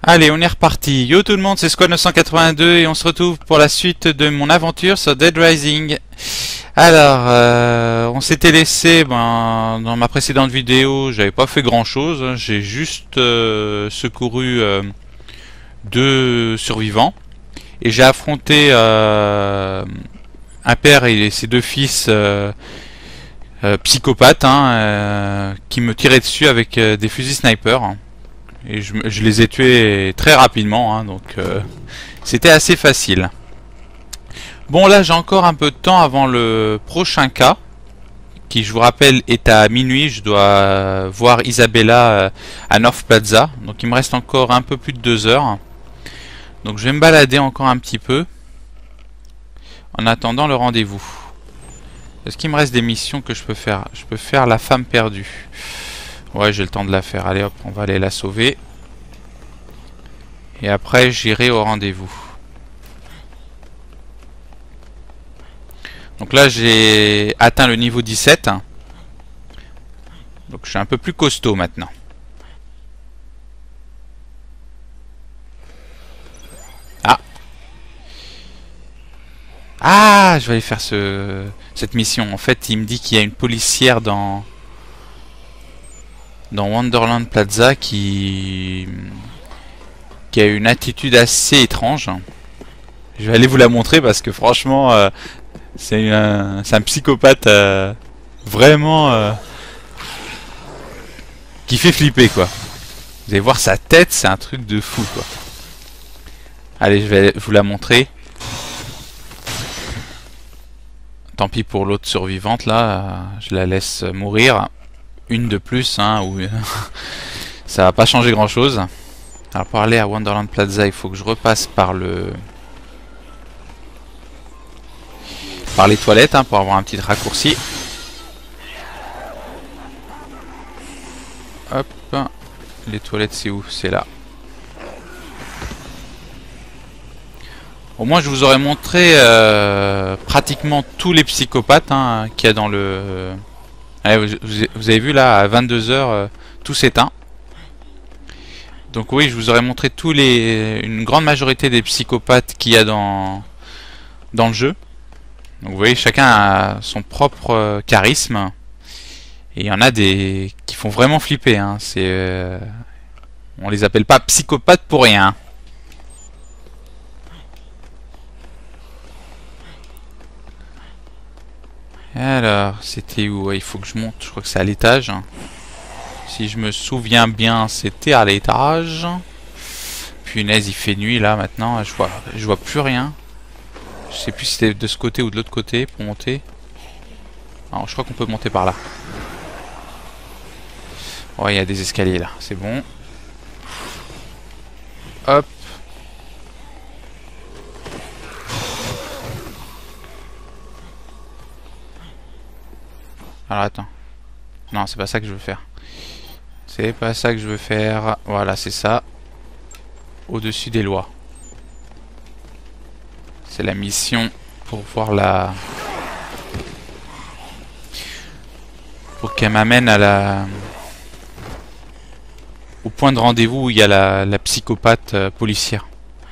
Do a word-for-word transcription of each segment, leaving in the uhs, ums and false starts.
Allez, on est reparti. Yo tout le monde, c'est Squad neuf cent quatre-vingt-deux et on se retrouve pour la suite de mon aventure sur Dead Rising. Alors, euh, on s'était laissé, ben, dans ma précédente vidéo, j'avais pas fait grand chose. J'ai juste euh, secouru euh, deux survivants. Et j'ai affronté euh, un père et ses deux fils euh, euh, psychopathes hein, euh, qui me tiraient dessus avec euh, des fusils sniper. Et je, je les ai tués très rapidement, hein, donc euh, c'était assez facile. Bon, là j'ai encore un peu de temps avant le prochain cas, qui je vous rappelle est à minuit. Je dois voir Isabella euh, à North Plaza, donc il me reste encore un peu plus de deux heures. Donc je vais me balader encore un petit peu, en attendant le rendez-vous. Est-ce qu'il me reste des missions que je peux faire? Je peux faire la femme perdue. Ouais, j'ai le temps de la faire. Allez hop, on va aller la sauver. Et après, j'irai au rendez-vous. Donc là, j'ai atteint le niveau dix-sept. Donc je suis un peu plus costaud maintenant. Ah. Ah, je vais aller faire ce, cette mission. En fait, il me dit qu'il y a une policière dans... dans Wonderland Plaza qui... qui a une attitude assez étrange. Je vais aller vous la montrer parce que franchement euh, c'est un, un psychopathe euh, vraiment euh, qui fait flipper quoi. Vous allez voir sa tête, c'est un truc de fou quoi. Allez, je vais vous la montrer. Tant pis pour l'autre survivante là, je la laisse mourir. Une de plus hein, où ça va pas changer grand chose. Alors pour aller à Wonderland Plaza, il faut que je repasse par le par les toilettes hein, pour avoir un petit raccourci. Hop, les toilettes c'est où? C'est là. Au moins je vous aurais montré euh, pratiquement tous les psychopathes hein, qu'il y a dans le... Allez, vous, vous avez vu là à vingt-deux heures euh, tout s'éteint. Donc oui, je vous aurais montré tous les, une grande majorité des psychopathes qu'il y a dans, dans le jeu. Donc vous voyez, chacun a son propre euh, charisme. Et il y en a des qui font vraiment flipper. Hein. C'est, euh, on les appelle pas psychopathes pour rien. Alors, c'était où? Il faut que je monte, je crois que c'est à l'étage. Si je me souviens bien, c'était à l'étage. Punaise, il fait nuit là maintenant. Je vois, je vois plus rien. Je sais plus si c'était de ce côté ou de l'autre côté pour monter. Alors, je crois qu'on peut monter par là. Ouais, il y a des escaliers là. C'est bon. Hop. Alors attends. Non, c'est pas ça que je veux faire. C'est pas ça que je veux faire. Voilà, c'est ça. Au-dessus des lois. C'est la mission pour voir la... pour qu'elle m'amène à la... au point de rendez-vous où il y a la, la psychopathe euh, policière.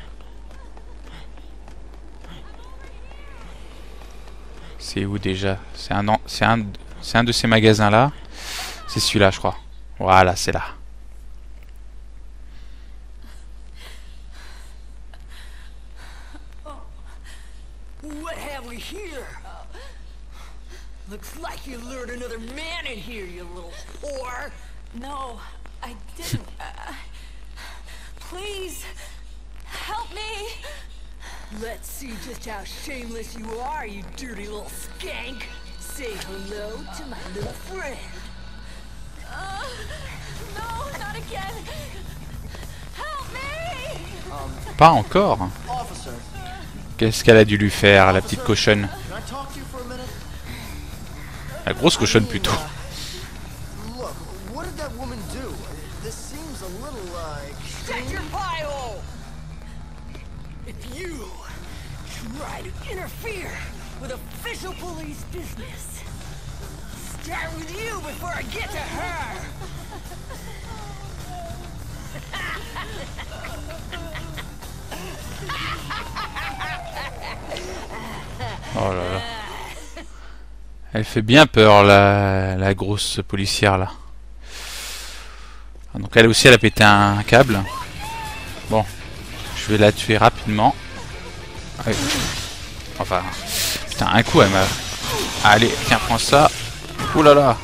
C'est où déjà? C'est un, c'est un, c'est un de ces magasins là. C'est celui-là, je crois. Voilà, c'est là. What have we here? Looks like you lured another man in here, you little whore. No, I didn't. Uh, please, help me. Let's see just how shameless you are, you dirty little skank. Say hello to my little friend. Uh, no, not again. Help me. Pas encore. Qu'est-ce qu'elle a dû lui faire, la petite cochonne? La grosse cochonne plutôt. Shut your pie hole! If you try to interfere with official police business, start with you before I get to her! Oh là là. Elle fait bien peur, la, la grosse policière là. Donc elle aussi, elle a pété un câble. Bon, je vais la tuer rapidement. Allez. Enfin, putain, un coup elle m'a... Allez, tiens, prends ça. Ouh là là.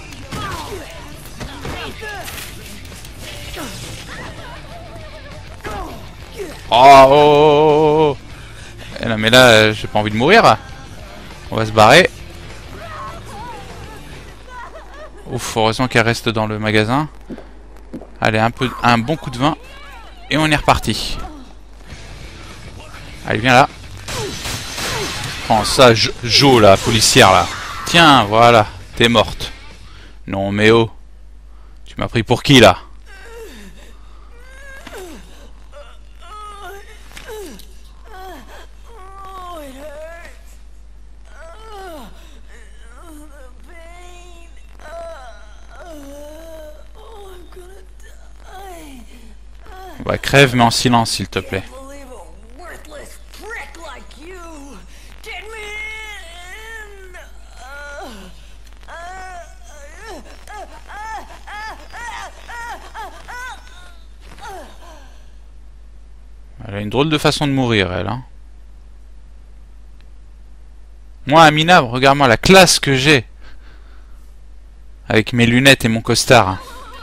Oh, oh, oh, oh. Eh non, mais là, j'ai pas envie de mourir. On va se barrer. Ouf, heureusement qu'elle reste dans le magasin. Allez, un peu, un bon coup de vin. Et on est reparti. Allez, viens là. Prends ça, Jo, la policière là. Tiens, voilà, t'es morte. Non, mais oh. Tu m'as pris pour qui là? Bah crève mais en silence s'il te plaît. Elle a une drôle de façon de mourir elle hein. Moi Amina, regarde-moi la classe que j'ai. Avec mes lunettes et mon costard.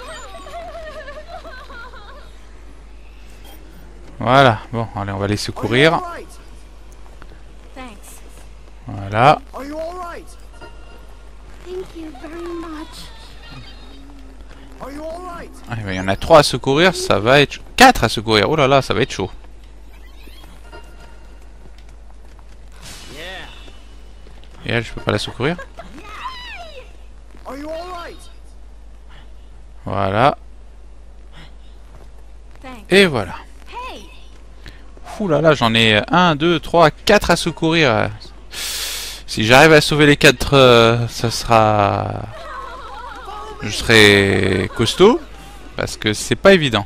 Voilà, bon, allez, on va les secourir. Voilà. Ah, il y en a trois à secourir, ça va être... quatre à secourir, oh là là, ça va être chaud. Et elle, je peux pas la secourir. Voilà. Et voilà. Ouh là là, j'en ai un, deux, trois, quatre à secourir. Si j'arrive à sauver les quatre, euh, ça sera... Je serai costaud. Parce que c'est pas évident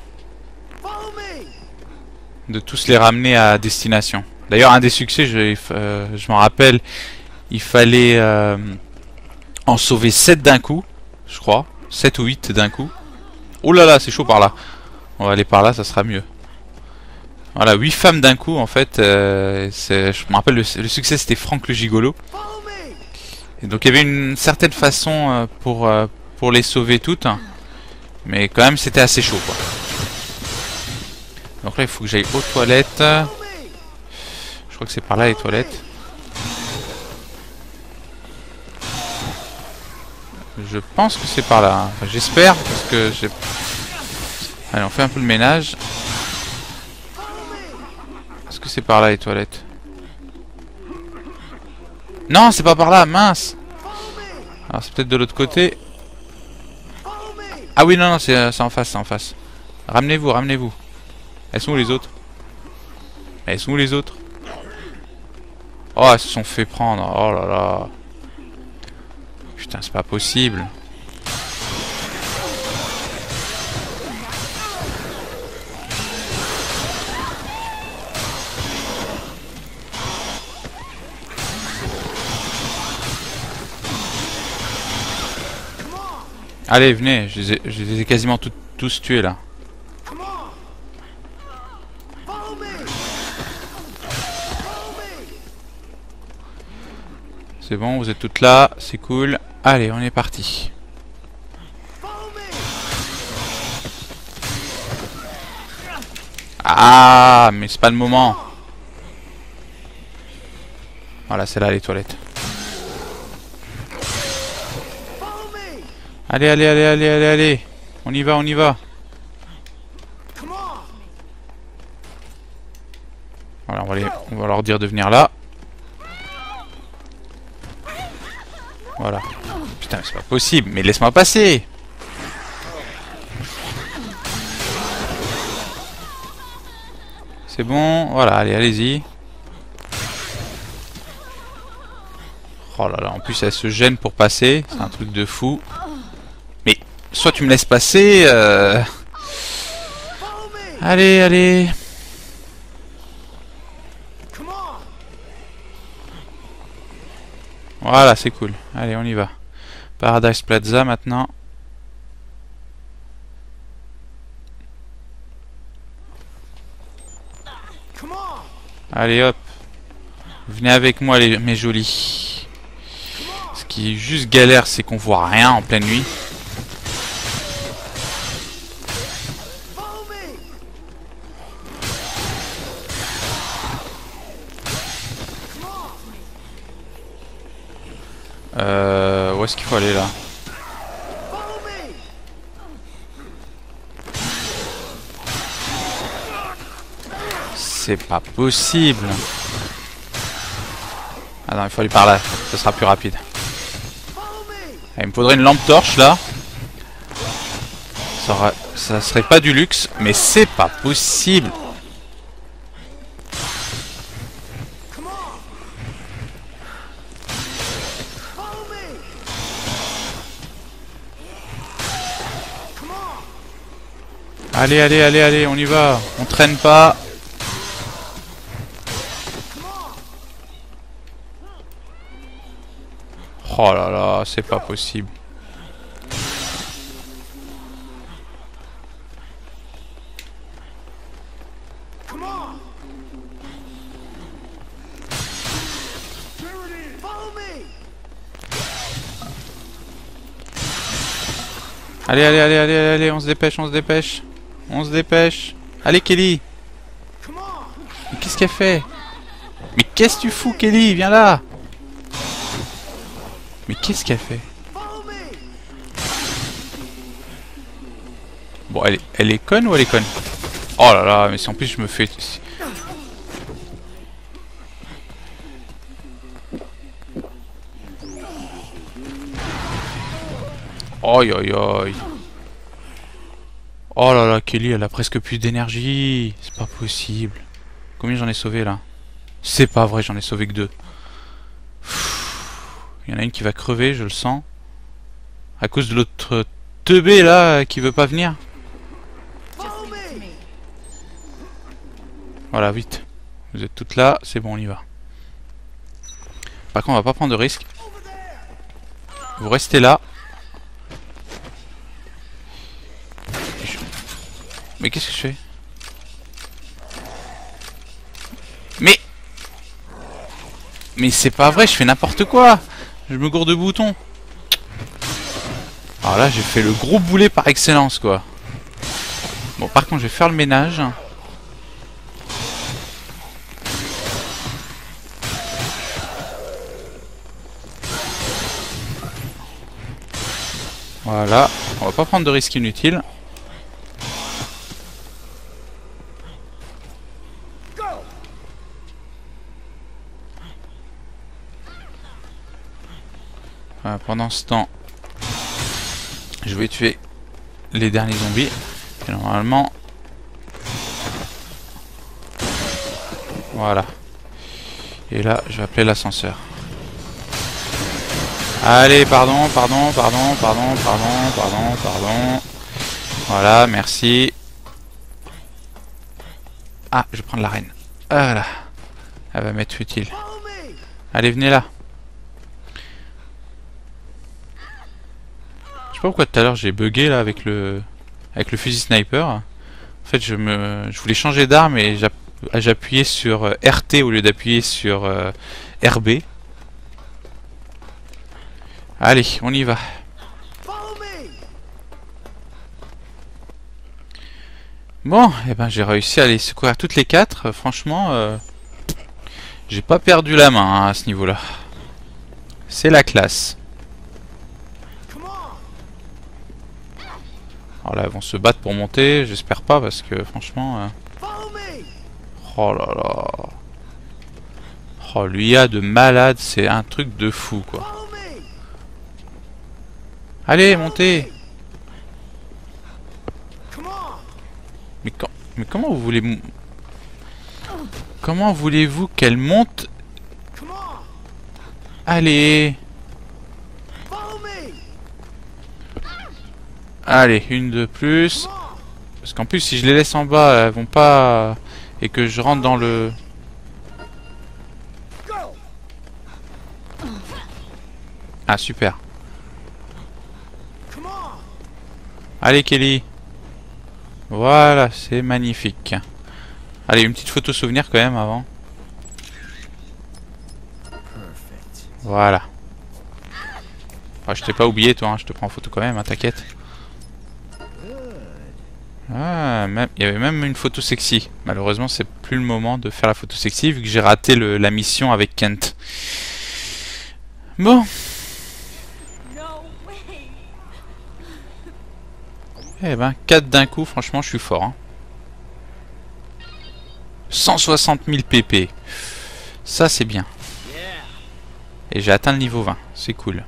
de tous les ramener à destination. D'ailleurs, un des succès, je, euh, je m'en rappelle, il fallait euh, en sauver sept d'un coup, je crois. sept ou huit d'un coup. Oh là là, c'est chaud par là. On va aller par là, ça sera mieux. Voilà, huit femmes d'un coup en fait. Euh, je me rappelle, le, le succès c'était Franck le Gigolo. Et donc il y avait une certaine façon euh, pour, euh, pour les sauver toutes. Mais quand même c'était assez chaud quoi. Donc là il faut que j'aille aux toilettes. Je crois que c'est par là les toilettes. Je pense que c'est par là. Hein. Enfin, j'espère parce que j'ai... Allez, on fait un peu le ménage. Est-ce que c'est par là les toilettes? Non, c'est pas par là, mince. Alors c'est peut-être de l'autre côté. Ah oui, non, non, c'est euh, en face, c'est en face. Ramenez-vous, ramenez-vous. Elles sont où les autres? Elles sont où les autres? Oh, elles se sont fait prendre. Oh là là. Putain, c'est pas possible. Allez, venez, je les ai, je les ai quasiment tout, tous tués là. C'est bon, vous êtes toutes là, c'est cool. Allez, on est parti. Ah, mais c'est pas le moment. Voilà, c'est là les toilettes. Allez, allez, allez, allez, allez, allez. On y va, on y va. Voilà, on va, les, on va leur dire de venir là. Voilà. Putain, mais c'est pas possible. Mais laisse-moi passer. C'est bon. Voilà, allez, allez-y. Oh là là, en plus elle se gêne pour passer. C'est un truc de fou. Mais soit tu me laisses passer... Euh... Allez, allez. Voilà, c'est cool. Allez, on y va. Paradise Plaza maintenant. Allez hop. Venez avec moi les, mes jolis. Ce qui est juste galère, c'est qu'on voit rien en pleine nuit. Euh, où est-ce qu'il faut aller là? C'est pas possible. Ah non, il faut aller par là, ça sera plus rapide. Ah, il me faudrait une lampe torche là. Ça, aura... ça serait pas du luxe, mais c'est pas possible. Allez, allez, allez, allez, on y va. On traîne pas. Oh là là, c'est pas possible. Allez, allez, allez, allez, allez, on se dépêche, on se dépêche. On se dépêche. Allez, Kelly. Mais qu'est-ce qu'elle fait? Mais qu'est-ce que tu fous, Kelly? Viens là. Mais qu'est-ce qu'elle fait? Bon, elle est, elle est conne ou elle est conne? Oh là là, mais si en plus je me fais... Aïe aïe aïe. Oh là là, Kelly, elle a presque plus d'énergie. C'est pas possible. Combien j'en ai sauvé là? C'est pas vrai, j'en ai sauvé que deux. Il y en a une qui va crever, je le sens. À cause de l'autre teubé là qui veut pas venir. Voilà, vite. Vous êtes toutes là, c'est bon, on y va. Par contre, on va pas prendre de risque. Vous restez là. Mais qu'est-ce que je fais? Mais... Mais c'est pas vrai, je fais n'importe quoi. Je me gourde de boutons. Alors là, j'ai fait le gros boulet par excellence, quoi. Bon, par contre, je vais faire le ménage. Voilà. On va pas prendre de risques inutiles. Euh, pendant ce temps, je vais tuer les derniers zombies. Et normalement, voilà. Et là, je vais appeler l'ascenseur. Allez, pardon, pardon, pardon, pardon, pardon, pardon, pardon. Voilà, merci. Ah, je vais prendre la reine. Voilà. Elle va m'être utile. Allez, venez là. Je sais pas pourquoi tout à l'heure j'ai bugué là avec le avec le fusil sniper. En fait, je me je voulais changer d'arme et j'appuyais sur R T au lieu d'appuyer sur euh, R B. Allez, on y va. Bon, et eh ben j'ai réussi à les secourir toutes les quatre. Franchement, euh, j'ai pas perdu la main hein, à ce niveau-là. C'est la classe. Alors là, elles vont se battre pour monter. J'espère pas parce que franchement... Euh... Oh là là. Oh, l'I A de malade, c'est un truc de fou, quoi. Allez, montez. Mais, quand... Mais comment vous voulez... Comment voulez-vous qu'elle monte? Allez. Allez, une de plus. Parce qu'en plus, si je les laisse en bas, elles vont pas... Et que je rentre dans le... Ah, super. Allez, Kelly. Voilà, c'est magnifique. Allez, une petite photo souvenir quand même avant. Voilà. Ah, je t'ai pas oublié, toi, hein, je te prends en photo quand même, hein, t'inquiète. Ah, même, il y avait même une photo sexy. Malheureusement, c'est plus le moment de faire la photo sexy vu que j'ai raté le, la mission avec Kent. Bon. Eh ben, quatre d'un coup, franchement, je suis fort. Hein. cent soixante mille P P. Ça, c'est bien. Et j'ai atteint le niveau vingt. C'est cool.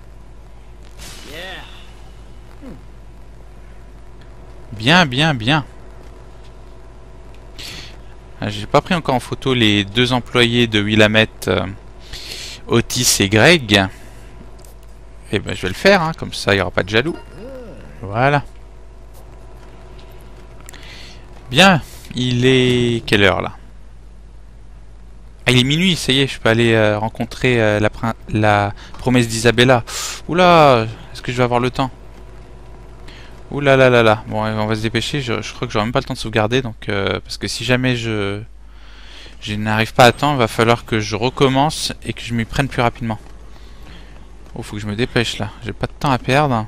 Bien, bien, bien. J'ai pas pris encore en photo les deux employés de Willamette, euh, Otis et Greg. Et ben, je vais le faire, hein, comme ça, il n'y aura pas de jaloux. Voilà. Bien, il est... Quelle heure, là? Ah, il est minuit, ça y est, je peux aller euh, rencontrer euh, la, la promesse d'Isabella. Oula, est-ce que je vais avoir le temps? Oula là là là. Bon, on va se dépêcher, je, je crois que j'aurai même pas le temps de sauvegarder, donc... Euh, parce que si jamais je... Je n'arrive pas à temps, il va falloir que je recommence et que je m'y prenne plus rapidement. Oh, faut que je me dépêche, là. J'ai pas de temps à perdre.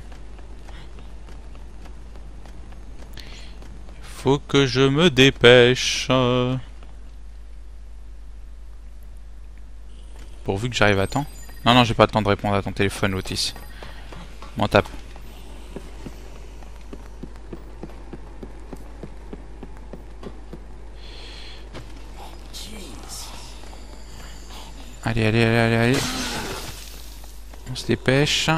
Faut que je me dépêche. Pourvu que j'arrive à temps. Non, non, j'ai pas le temps de répondre à ton téléphone, Otis. M'en tape. Allez, allez, allez, allez, allez. On se dépêche.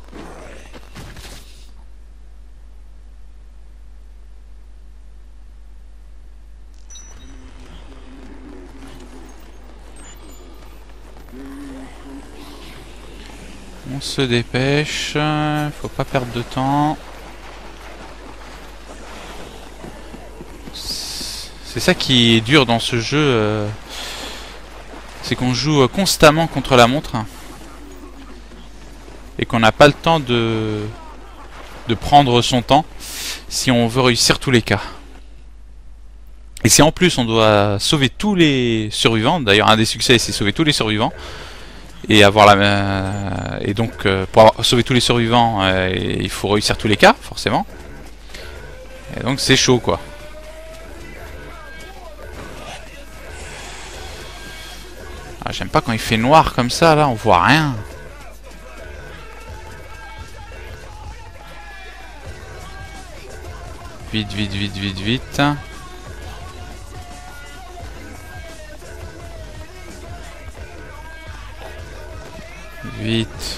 On se dépêche, faut pas perdre de temps. C'est ça qui est dur dans ce jeu, euh, c'est qu'on joue constamment contre la montre et qu'on n'a pas le temps de de prendre son temps si on veut réussir tous les cas. Et si en plus on doit sauver tous les survivants, d'ailleurs un des succès c'est sauver tous les survivants. Et avoir la euh, et donc euh, pour avoir, sauver tous les survivants, euh, il faut réussir tous les cas forcément. Et donc c'est chaud quoi. Ah, j'aime pas quand il fait noir comme ça là, on voit rien. Vite, vite, vite, vite, vite. Vite.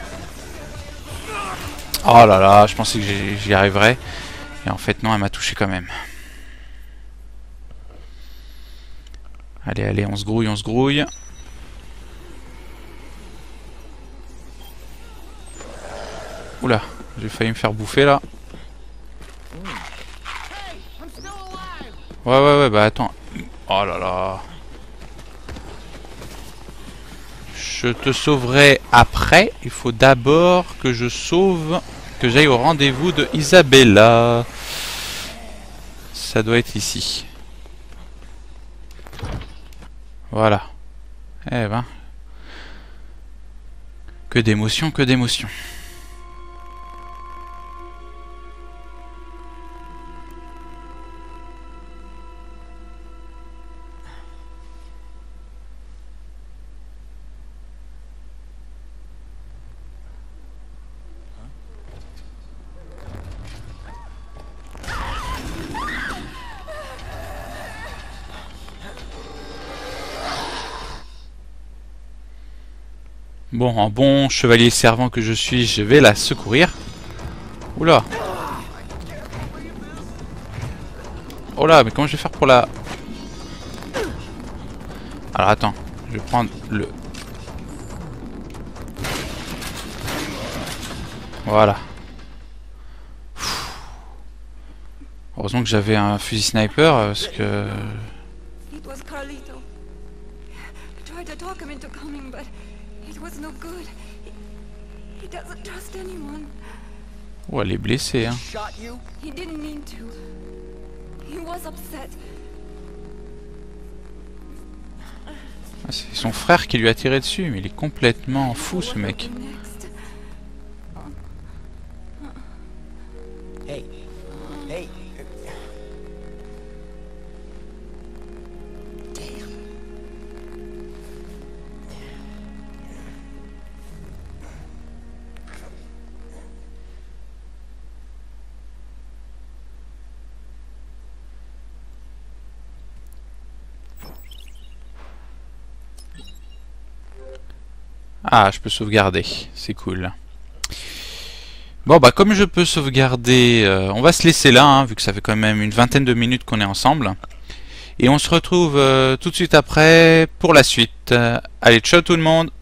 Oh là là, je pensais que j'y arriverais. Et en fait non, elle m'a touché quand même. Allez, allez, on se grouille, on se grouille. Oula, j'ai failli me faire bouffer là. Ouais, ouais, ouais, bah attends. Oh là là. Je te sauverai après. Il faut d'abord que je sauve, que j'aille au rendez-vous de Isabella. Ça doit être ici. Voilà. Eh ben. Que d'émotion, que d'émotion. Bon, en bon chevalier servant que je suis, je vais la secourir. Oula. Oh là, mais comment je vais faire pour la... Alors attends, je vais prendre le... Heureusement que j'avais un fusil sniper parce que... It was Carlito. I tried to talk him into coming, but it was no good. He, he doesn't trust anyone. Oh, elle est blessée, hein. Shot you? He didn't mean to. He was upset. Ah, c'est son frère qui lui a tiré dessus, mais il est complètement fou ce mec. Next. Hey. Hey. Damn. Ah, je peux sauvegarder, c'est cool. Bon bah comme je peux sauvegarder, euh, on va se laisser là, hein, vu que ça fait quand même une vingtaine de minutes qu'on est ensemble. Et on se retrouve euh, tout de suite après pour la suite. Euh, allez, ciao tout le monde!